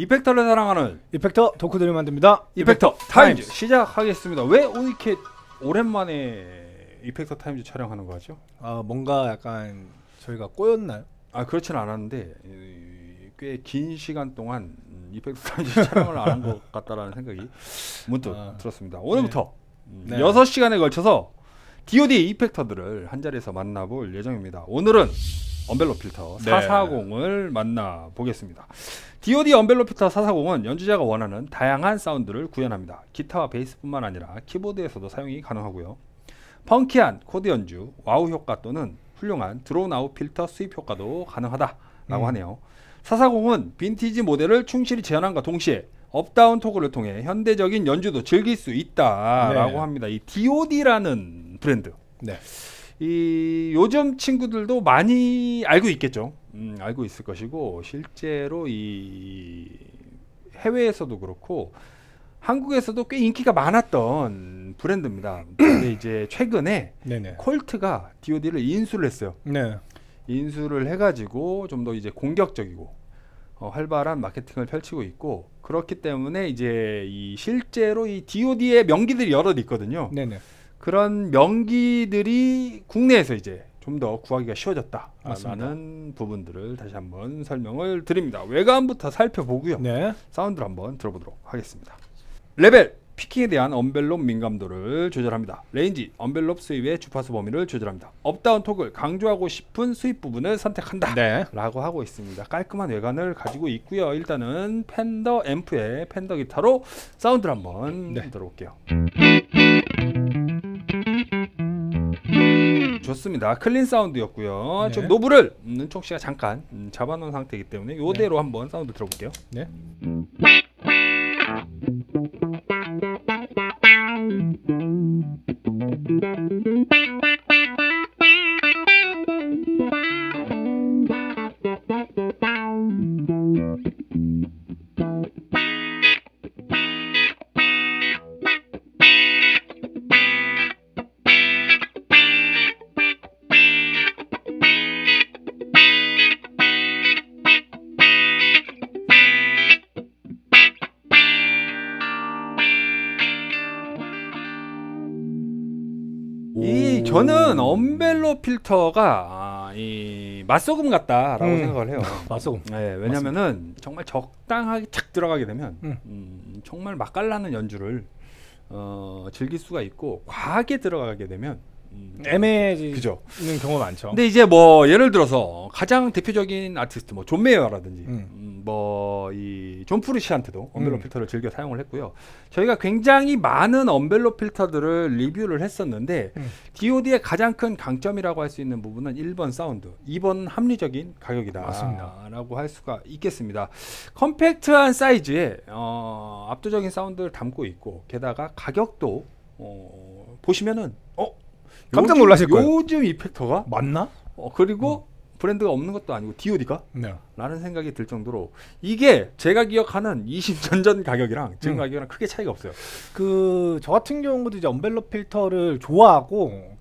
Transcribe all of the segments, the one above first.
이펙터를 사랑하는 이펙터 덕후들이 만듭니다. 이펙터 타임즈 시작하겠습니다. 왜 이렇게 오랜만에 이펙터 타임즈 촬영하는 거죠? 뭔가 약간 저희가 꼬였나요? 그렇지는 않았는데 꽤 긴 시간 동안 이펙터 타임즈 촬영을 안 한 것 같다라는 생각이 문득 들었습니다. 오늘부터 6시간에 걸쳐서 DoD 이펙터들을 한 자리에서 만나볼 예정입니다. 오늘은 언벨롭 필터 440을 만나보겠습니다. DoD 언벨롭 필터 440은 연주자가 원하는 다양한 사운드를 구현합니다. 기타와 베이스뿐만 아니라 키보드에서도 사용이 가능하고요. 펑키한 코드 연주, 와우 효과 또는 훌륭한 드로운 아웃 필터 수입 효과도 가능하다라고 하네요. 440은 빈티지 모델을 충실히 재현함과 동시에 업다운 토글을 통해 현대적인 연주도 즐길 수 있다라고 합니다. 이 DoD라는 브랜드. 이 요즘 친구들도 많이 알고 있겠죠. 알고 있을 것이고 실제로 이 해외에서도 그렇고 한국에서도 꽤 인기가 많았던 브랜드입니다. 근데 이제 최근에 콜트가 DoD를 인수를 했어요. 인수를 해가지고 좀 더 이제 공격적이고 활발한 마케팅을 펼치고 있고, 그렇기 때문에 이제 이 실제로 이 DoD의 명기들이 여럿 있거든요. 그런 명기들이 국내에서 이제 좀 더 구하기가 쉬워졌다라는 부분들을 다시 한번 설명을 드립니다. 외관부터 살펴보고요. 사운드를 한번 들어보도록 하겠습니다. 레벨, 피킹에 대한 언벨롭 민감도를 조절합니다. 레인지, 언벨롭 수입의 주파수 범위를 조절합니다. 업다운 톡을 강조하고 싶은 수입 부분을 선택한다 라고 하고 있습니다. 깔끔한 외관을 가지고 있고요. 일단은 팬더 앰프의 팬더 기타로 사운드를 한번 들어볼게요. 좋습니다. 클린 사운드였고요. 좀 노브를 은총씨가 잠깐 잡아놓은 상태이기 때문에 이대로 한번 사운드 들어볼게요. 저는 언벨롭 필터가 이 맛소금 같다라고 생각을 해요. 맛소금. 왜냐면은 정말 적당하게 착 들어가게 되면 정말 맛깔나는 연주를 즐길 수가 있고, 과하게 들어가게 되면 애매해지는 경우가 많죠. 근데 이제 뭐 예를 들어서 가장 대표적인 아티스트 뭐 존 메이어라든지 뭐 이 존 프루시한테도 언벨롭 필터를 즐겨 사용을 했고요. 저희가 굉장히 많은 언벨롭 필터들을 리뷰를 했었는데 DoD의 가장 큰 강점이라고 할 수 있는 부분은 1번 사운드, 2번 합리적인 가격이다 라고 할 수가 있겠습니다. 컴팩트한 사이즈에 압도적인 사운드를 담고 있고, 게다가 가격도 보시면은 깜짝 놀라실 거예요. 요즘 이펙터가 맞나? 그리고 브랜드가 없는 것도 아니고 DoD가? 라는 생각이 들 정도로 이게 제가 기억하는 20년 전 가격이랑 지금 가격이랑 크게 차이가 없어요. 저 같은 경우도 이제 언벨롭 필터를 좋아하고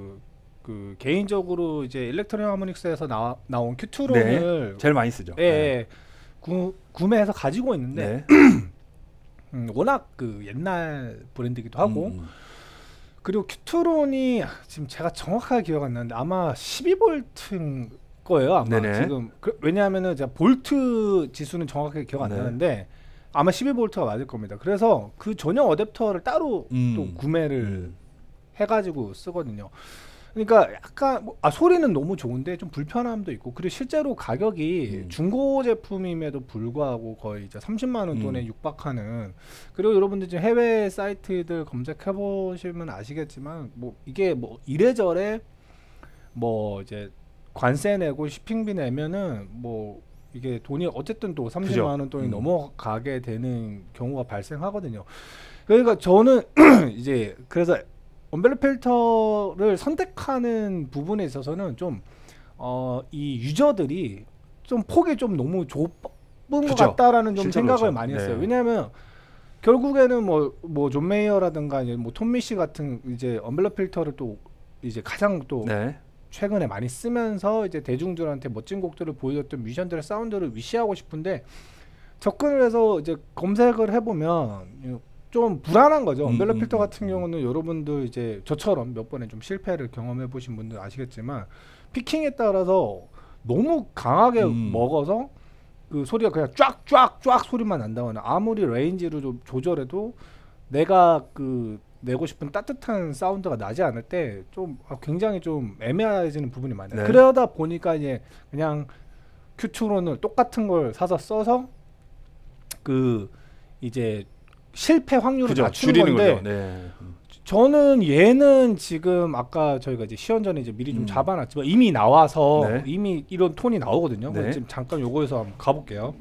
개인적으로 이제 일렉트로닉 하모닉스에서 나온 큐트론을 제일 많이 쓰죠. 구매해서 가지고 있는데 워낙 옛날 브랜드이기도 하고 그리고 큐트론이 지금 제가 정확하게 기억 안 나는데 아마 12V인 거예요. 아마 지금 왜냐하면은 제가 볼트 지수는 정확하게 기억 안 나는데 아마 12V가 맞을 겁니다. 그래서 그 전용 어댑터를 따로 또 구매를 해가지고 쓰거든요. 그러니까 약간 소리는 너무 좋은데 좀 불편함도 있고, 그리고 실제로 가격이 중고 제품임에도 불구하고 거의 이제 30만 원 돈에 육박하는, 그리고 여러분들 지금 해외 사이트들 검색해 보시면 아시겠지만 뭐 이게 뭐 이래저래 뭐 이제 관세 내고 쇼핑비 내면은 뭐 이게 돈이 어쨌든 또 30만 원 돈이 넘어가게 되는 경우가 발생하거든요. 그러니까 저는 이제 그래서 언벨롭 필터를 선택하는 부분에 있어서는 좀 이 유저들이 좀 폭이 좀 너무 좁은 것 같다라는 좀 생각을 많이 했어요. 왜냐하면 결국에는 뭐 존 메이어라든가 뭐 톰 미시 같은 이제 언벨롭 필터를 또 이제 가장 또 최근에 많이 쓰면서 이제 대중들한테 멋진 곡들을 보여줬던 뮤지션들의 사운드를 위시하고 싶은데, 접근을 해서 이제 검색을 해보면 좀 불안한 거죠. 언벨러 필터 같은 경우는 여러분들 이제 저처럼 몇 번에 좀 실패를 경험해 보신 분들 아시겠지만 피킹에 따라서 너무 강하게 먹어서 그 소리가 그냥 쫙쫙쫙 소리만 난다거나 아무리 레인지를 좀 조절해도 내가 그 내고 싶은 따뜻한 사운드가 나지 않을 때 좀 굉장히 좀 애매해지는 부분이 많아요. 네. 그러다 보니까 이제 그냥 큐트론을 똑같은 걸 사서 써서 그 이제 실패 확률을 낮추는 건데 네. 저는 얘는 지금 아까 저희가 이제 시연 전에 이제 미리 좀 잡아놨지만 이미 나와서 네. 이미 이런 톤이 나오거든요. 네. 지금 잠깐 요거에서 한번 가볼게요.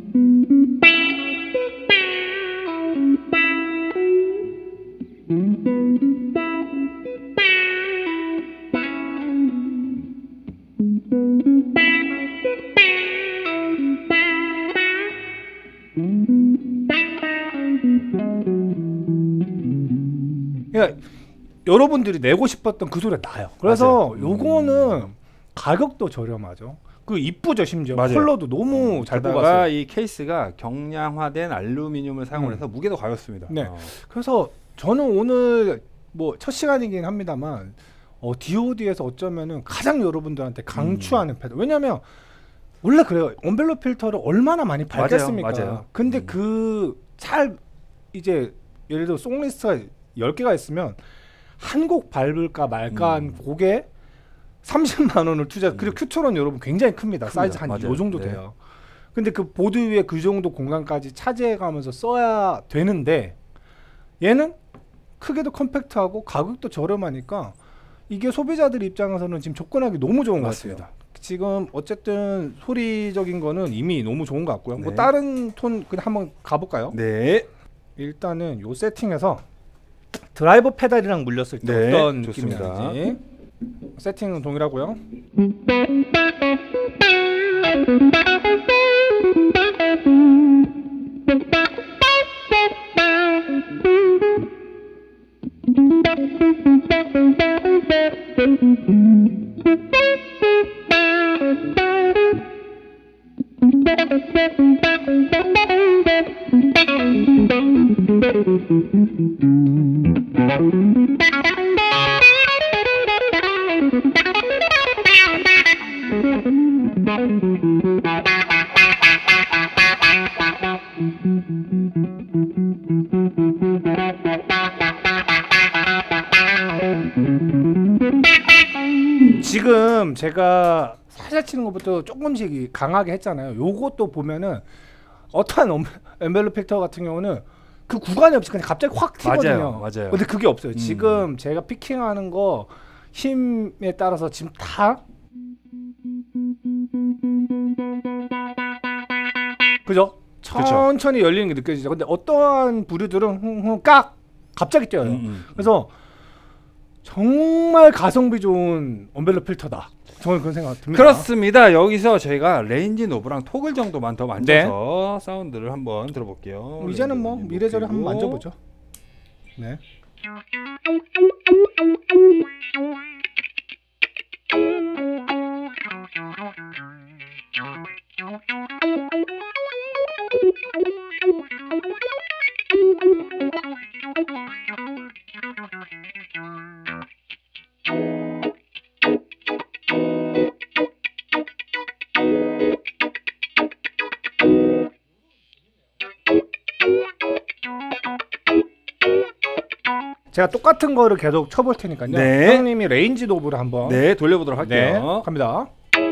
그러니까 여러분들이 내고 싶었던 그 소리가 나요. 그래서 요거는 가격도 저렴하죠. 그 이쁘죠. 심지어 맞아요. 컬러도 너무 잘 뽑았어요. 이 케이스가 경량화된 알루미늄을 사용을 해서 무게도 가볍습니다. 네. 그래서 저는 오늘 뭐 첫 시간이긴 합니다만 DOD에서 어쩌면은 가장 여러분들한테 강추하는 패드. 왜냐면 원래 그래요. 언벨러 필터를 얼마나 많이 밟겠습니까? 맞아요. 근데 그 잘 이제 예를 들어 송리스트가 10개가 있으면 한 곡 밟을까 말까 한 곡에 30만 원을 투자. 그리고 큐트론 여러분 굉장히 큽니다. 사이즈 한 요 정도 네. 돼요. 근데 그 보드 위에 그 정도 공간까지 차지해가면서 써야 되는데 얘는 크게도 컴팩트하고 가격도 저렴하니까 이게 소비자들 입장에서는 지금 접근하기 너무 좋은 것 같습니다. 지금 어쨌든 소리적인 거는 이미 너무 좋은 것 같고요. 네. 뭐 다른 톤 그냥 한번 가볼까요? 네. 일단은 요 세팅에서 드라이버 페달이랑 물렸을 때 네, 어떤 느낌이 나는지 세팅은 동일하고요. 지금 제가 살살 치는 것부터 조금씩 강하게 했잖아요. 요것도 보면은 어떠한 언벨러 필터 같은 경우는 그 구간이 없이 그냥 갑자기 확 튀거든요. 맞아요. 근데 그게 없어요. 지금 제가 피킹하는 거 힘에 따라서 지금 다 그죠? 천천히 그쵸. 열리는 게 느껴지죠. 근데 어떠한 부류들은 깍 갑자기 뛰어요. 그래서 정말 가성비 좋은 언벨러 필터다. 저는 그런 생각 듭니다. 그렇습니다. 여기서 저희가 레인지 노브랑 토글 정도만 더 만져서 네. 사운드를 한번 들어볼게요. 이제는 뭐 이래저래 한번 만져보죠. 네. 제가 똑같은 거를 계속 쳐볼 테니까요. 네. 형님이 레인지 노브를 한번 네 돌려보도록 할게요. 네, 갑니다.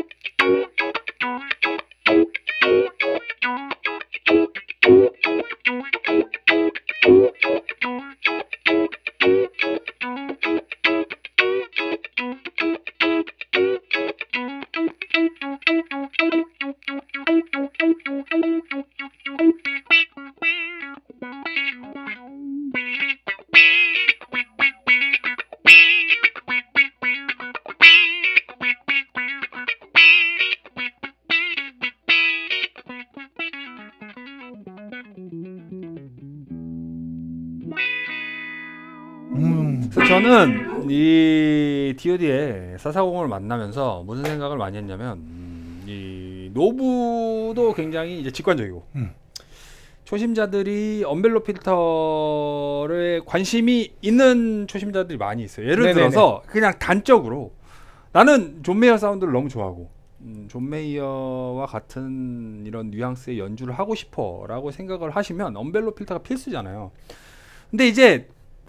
그래서 저는 이 DOD의 440을 만나면서 무슨 생각을 많이 했냐면 이 노브도 굉장히 이제 직관적이고 초심자들이 언벨로 필터에 관심이 있는 초심자들이 많이 있어요. 예를 네네네. 들어서 그냥 단적으로 나는 존 메이어 사운드를 너무 좋아하고 존 메이어와 같은 이런 뉘앙스의 연주를 하고 싶어 라고 생각을 하시면 언벨로 필터가 필수잖아요. 근데 이제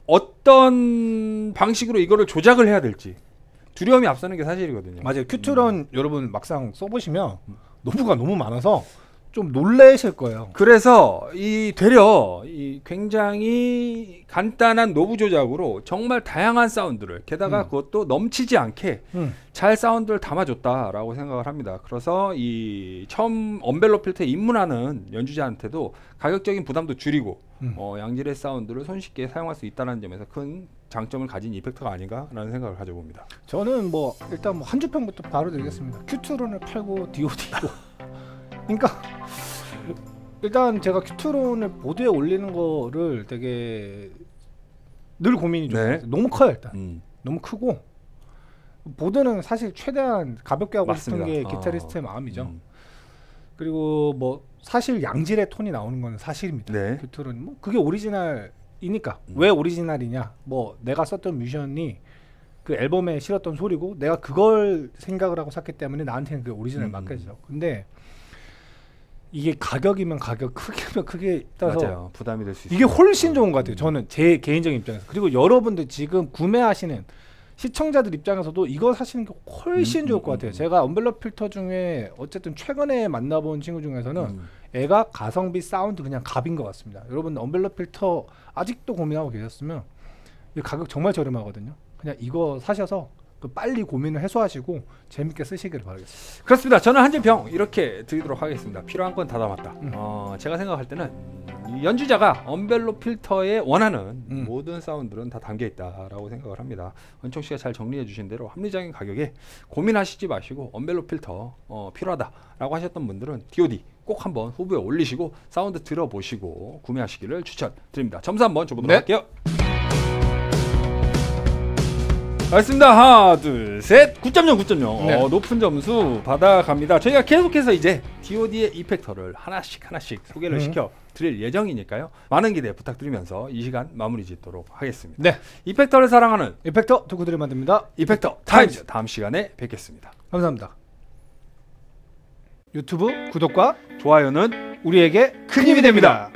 어떤 방식으로 이거를 조작을 해야 될지 두려움이 앞서는 게 사실이거든요. 맞아요. 큐트론 여러분 막상 써보시면 노브가 너무 많아서 좀 놀라실 거예요. 그래서 되려 굉장히 간단한 노브 조작으로 정말 다양한 사운드를 게다가 그것도 넘치지 않게 잘 사운드를 담아줬다라고 생각을 합니다. 그래서 처음 언벨로 필터에 입문하는 연주자한테도 가격적인 부담도 줄이고 양질의 사운드를 손쉽게 사용할 수 있다는 점에서 큰 장점을 가진 이펙터가 아닌가라는 생각을 가져봅니다. 저는 뭐 일단 뭐 한 주평부터 바로 드리겠습니다. 큐트론을 팔고 DOD고 그러니까 일단 제가 큐트론을 보드에 올리는 거를 되게 늘 고민이 좀 네. 너무 커요. 일단 너무 크고 보드는 사실 최대한 가볍게 하고 맞습니다. 싶은 게 기타리스트의 마음이죠. 그리고 뭐 사실 양질의 톤이 나오는 건 사실입니다. 네. 큐트론 뭐 그게 오리지널이니까 왜 오리지널이냐? 뭐 내가 썼던 뮤지션이 그 앨범에 실었던 소리고 내가 그걸 생각을 하고 샀기 때문에 나한테는 그게 오리지널 맞겠죠. 근데 이게 가격이면 가격, 크기면 크기에 따라서 맞아요. 부담이 될 수 있어요. 이게 훨씬 좋은 것 같아요. 저는 제 개인적인 입장에서. 그리고 여러분들 지금 구매하시는 시청자들 입장에서도 이거 사시는 게 훨씬 좋을 것 같아요. 제가 언벨롭 필터 중에 어쨌든 최근에 만나본 친구 중에서는 애가 가성비 사운드 그냥 갑인 것 같습니다. 여러분 언벨롭 필터 아직도 고민하고 계셨으면 이 가격 정말 저렴하거든요. 그냥 이거 사셔서 빨리 고민을 해소하시고 재밌게 쓰시기를 바라겠습니다. 그렇습니다. 저는 한 잔병 이렇게 드리도록 하겠습니다. 필요한 건 다 담았다. 제가 생각할 때는 이 연주자가 언벨로 필터에 원하는 모든 사운드는 다 담겨 있다라고 생각을 합니다. 은총 씨가 잘 정리해 주신 대로 합리적인 가격에 고민하시지 마시고 언벨로 필터 필요하다라고 하셨던 분들은 DOD 꼭 한번 후보에 올리시고 사운드 들어보시고 구매하시기를 추천드립니다. 점수 한번 줘보도록 할게요. 알겠습니다. 하나, 둘, 셋. 9.0, 9.0. 네. 높은 점수 받아갑니다. 저희가 계속해서 이제 DOD의 이펙터를 하나씩 소개를 시켜 드릴 예정이니까요. 많은 기대 부탁드리면서 이 시간 마무리 짓도록 하겠습니다. 네. 이펙터를 사랑하는 이펙터 덕후들이 만듭니다. 이펙터 타임즈. 다음 시간에 뵙겠습니다. 감사합니다. 유튜브 구독과 좋아요는 우리에게 큰 힘이 됩니다.